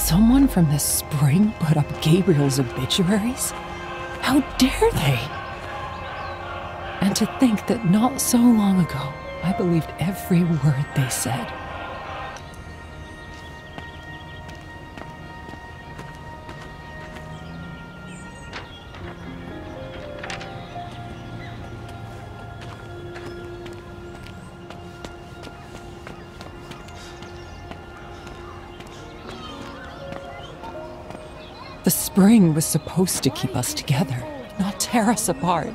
someone from the spring put up Gabriel's obituaries? How dare they? And to think that not so long ago, I believed every word they said. The spring was supposed to keep us together, not tear us apart.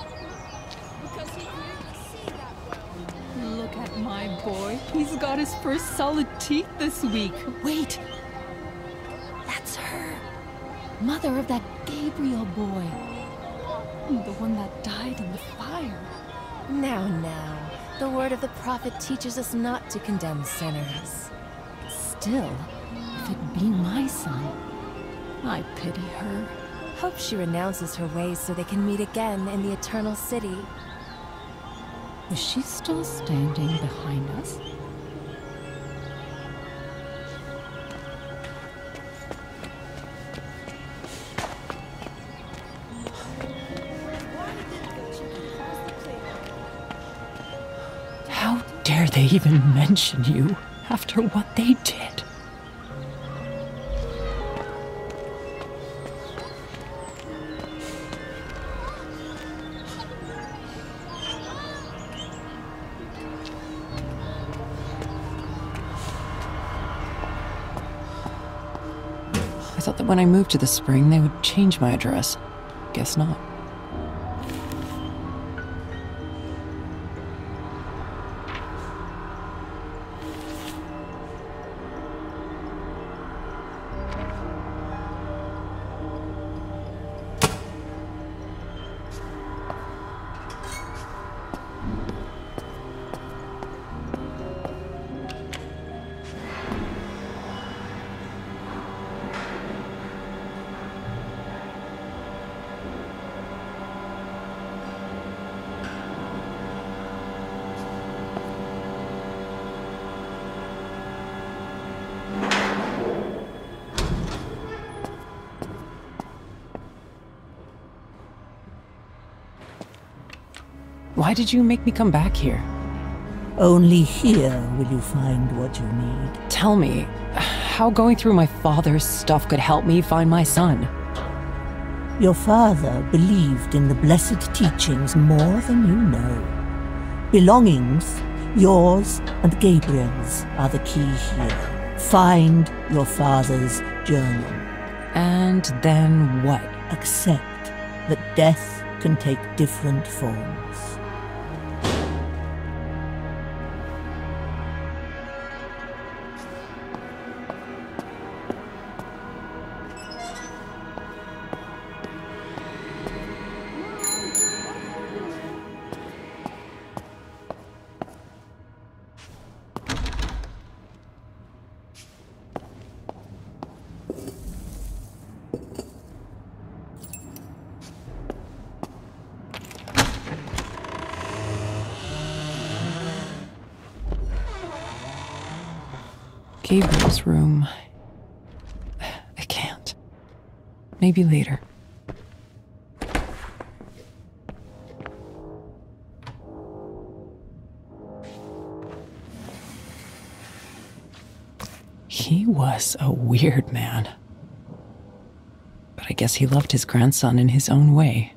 Look at my boy. He's got his first solid teeth this week. Wait! That's her. Mother of that Gabriel boy. The one that died in the fire. Now. The word of the prophet teaches us not to condemn sinners. Still, if it be my son, I pity her. Hope she renounces her ways so they can meet again in the Eternal City. Is she still standing behind us? How dare they even mention you after what they did? I thought that when I moved to the spring, they would change my address. Guess not. Why did you make me come back here? Only here will you find what you need. Tell me, how going through my father's stuff could help me find my son? Your father believed in the blessed teachings more than you know. Belongings, yours and Gabriel's, are the key here. Find your father's journal. And then what? Accept that death can take different forms. Gabriel's room. I can't. Maybe later. He was a weird man. But I guess he loved his grandson in his own way.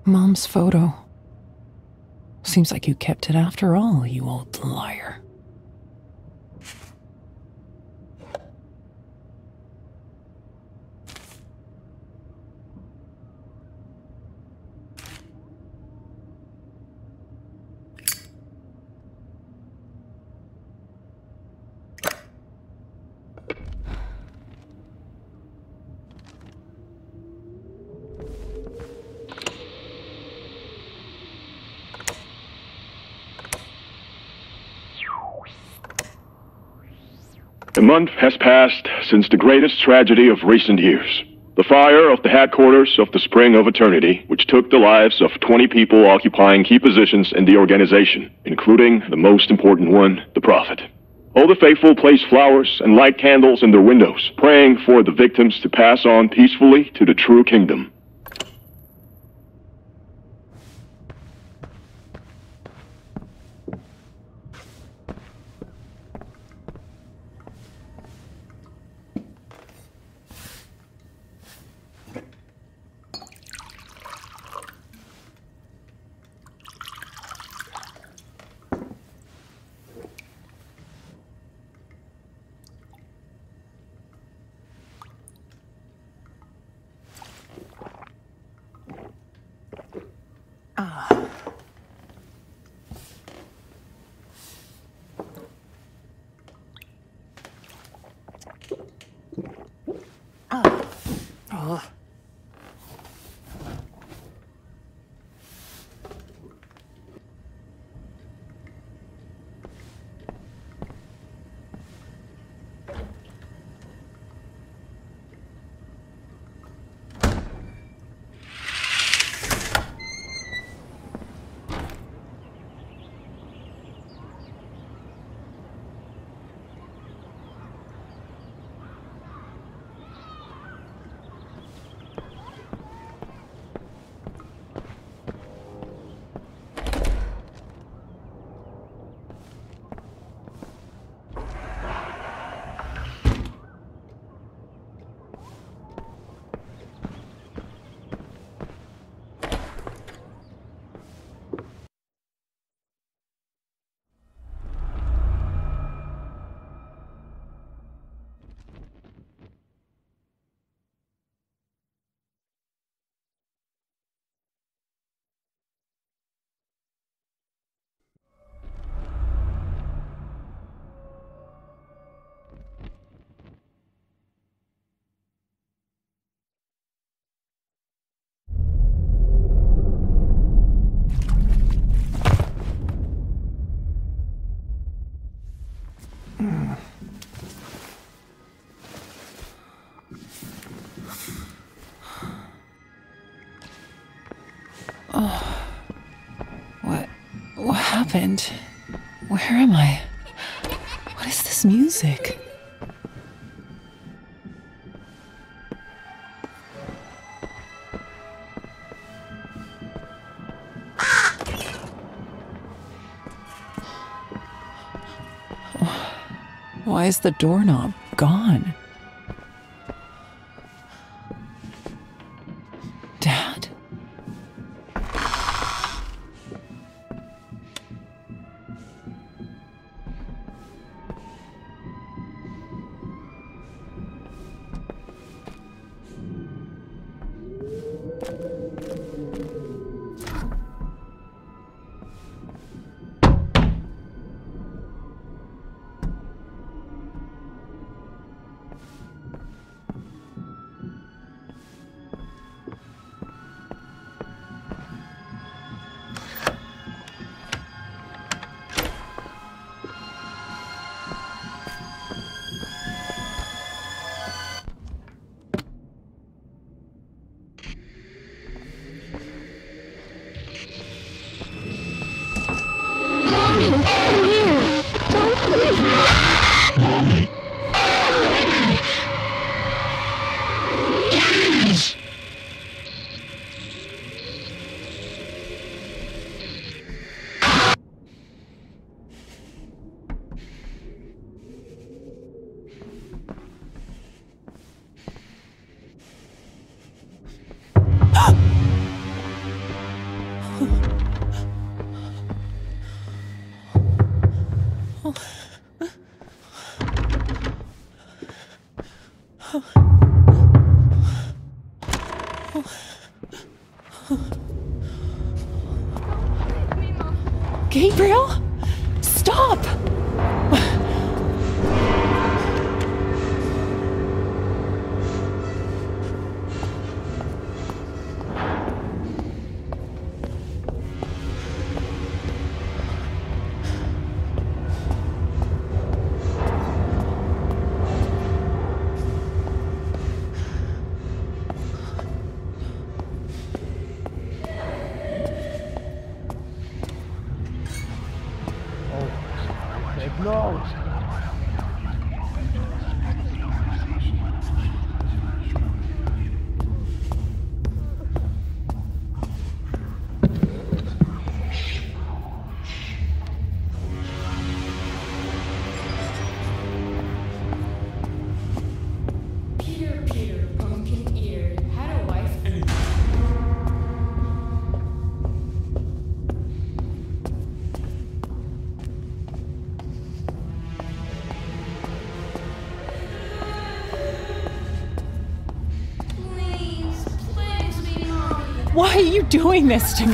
Mom's photo. Seems like you kept it after all, you old liar. A month has passed since the greatest tragedy of recent years. The fire of the headquarters of the Spring of Eternity, which took the lives of 20 people occupying key positions in the organization, including the most important one, the Prophet. All the faithful placed flowers and light candles in their windows, praying for the victims to pass on peacefully to the true kingdom. What happened? Where am I? What is this music? Why is the doorknob gone? Dad? Gabriel? Stop! Peter, pumpkin ear, had a wife and please be mommy. Why are you doing this to me?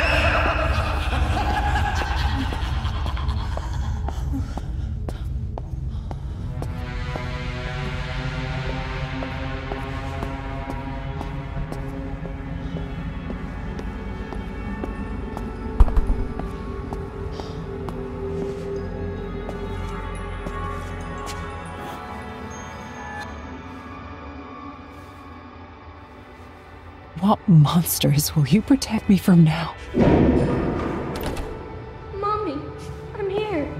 What monsters will you protect me from now? Mommy, I'm here.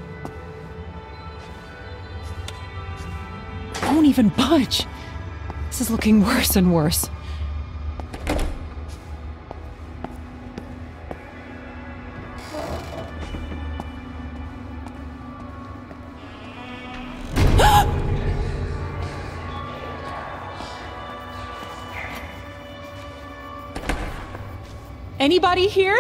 Won't even budge. This is looking worse and worse. Anybody here?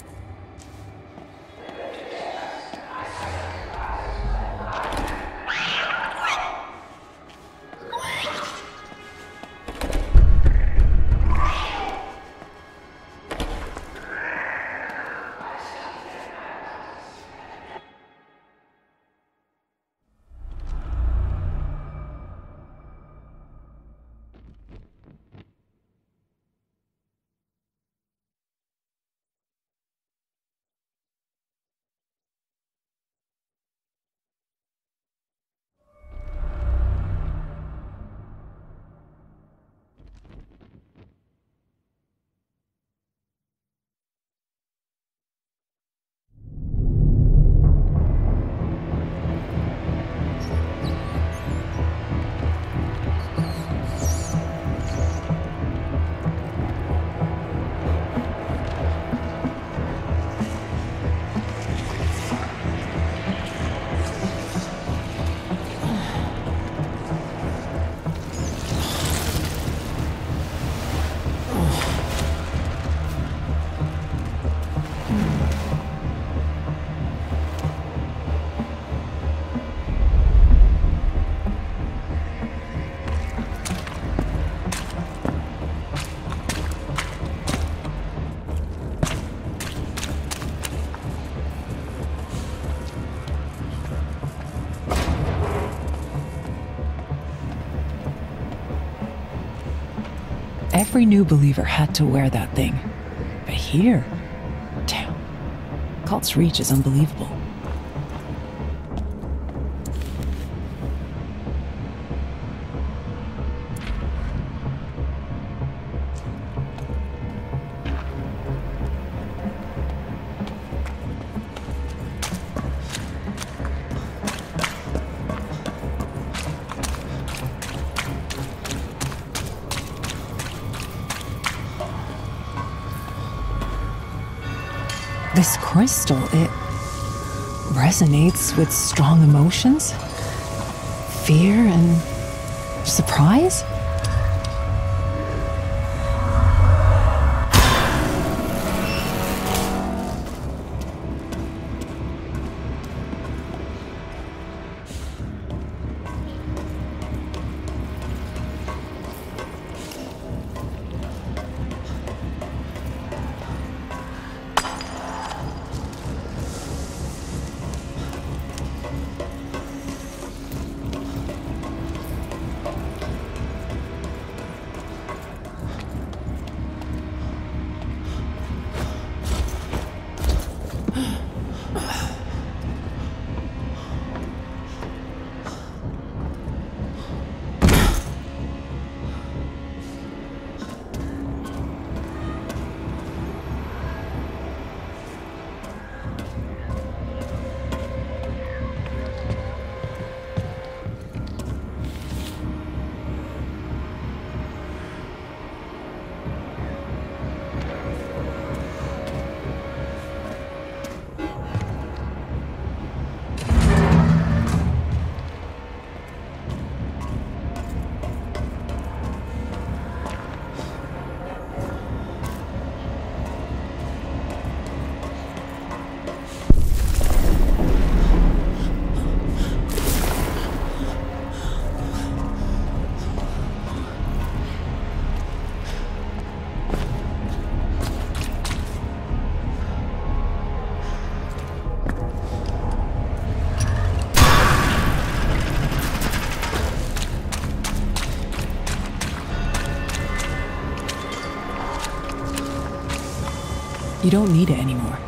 Every new believer had to wear that thing. But here, damn, cult's reach is unbelievable. This crystal, it resonates with strong emotions, fear and surprise. You don't need it anymore.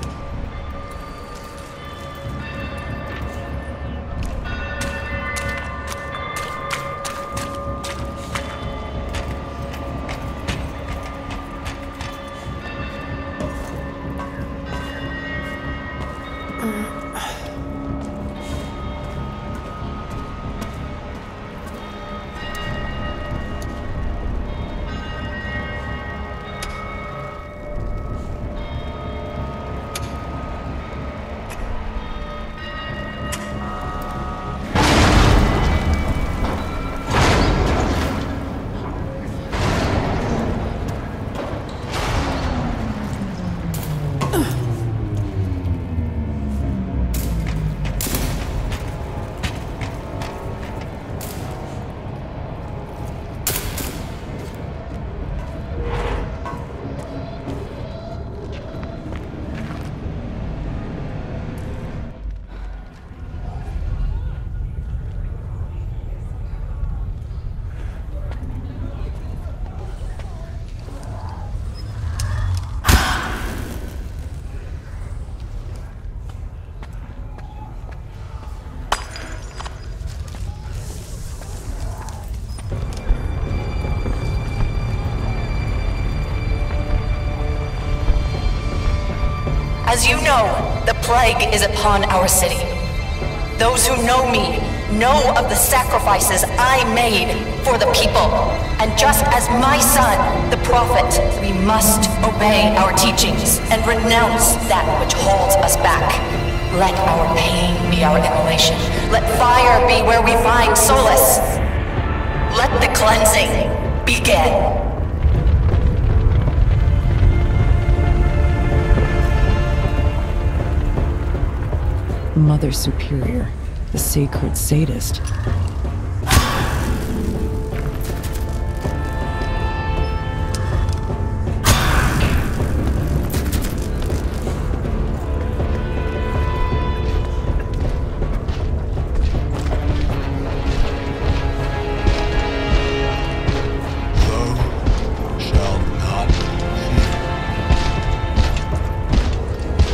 As you know, the plague is upon our city. Those who know me know of the sacrifices I made for the people. And just as my son, the prophet, we must obey our teachings and renounce that which holds us back. Let our pain be our immolation. Let fire be where we find solace. Let the cleansing begin. Mother Superior, the sacred sadist.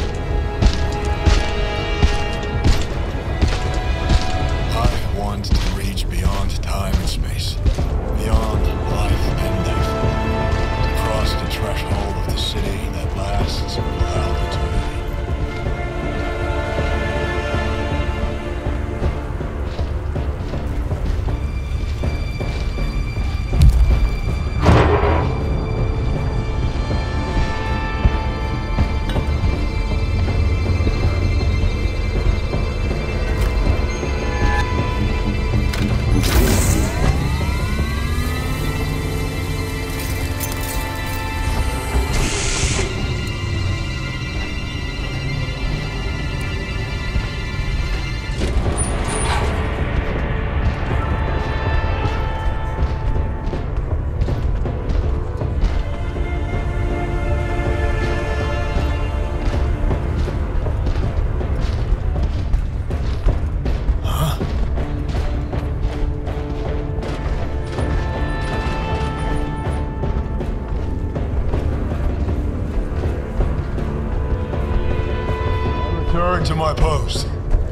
I want to Return to my post.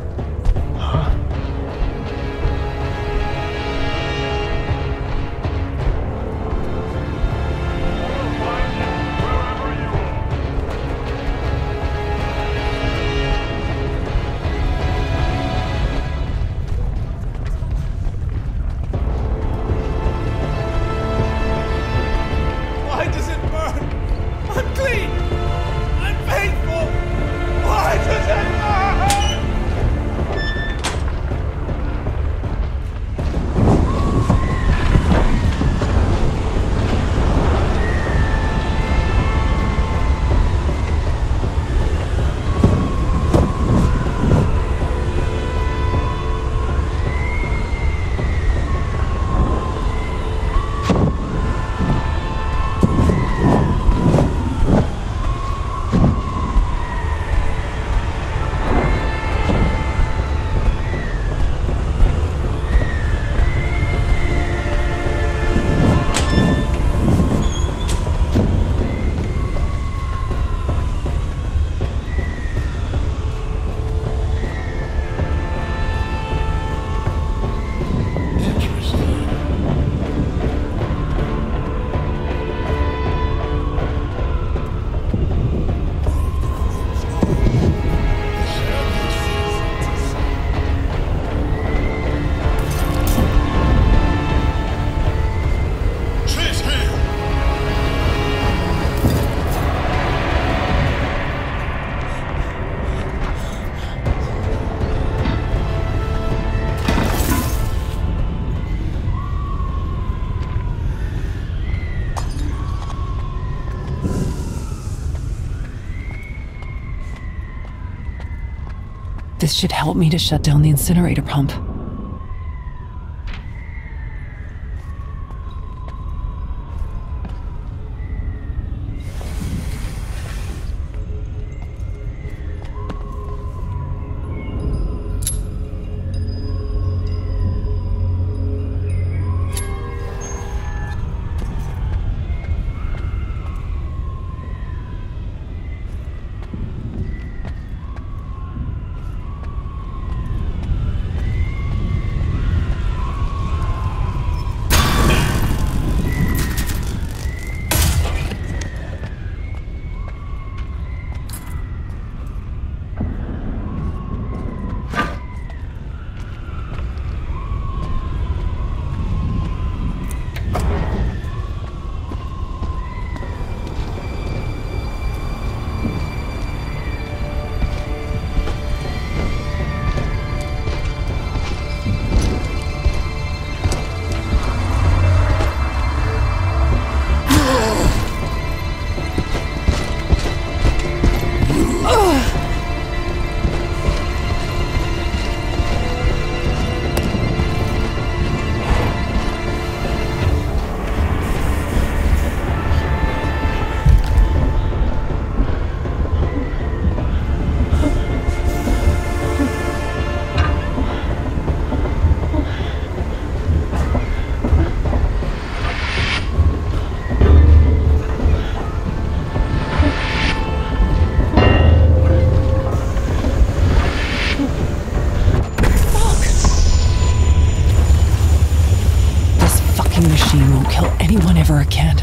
Why does it burn? I'm clean! I'm faithful! Why does it burn? This should help me to shut down the incinerator pump. Machine won't kill anyone ever again.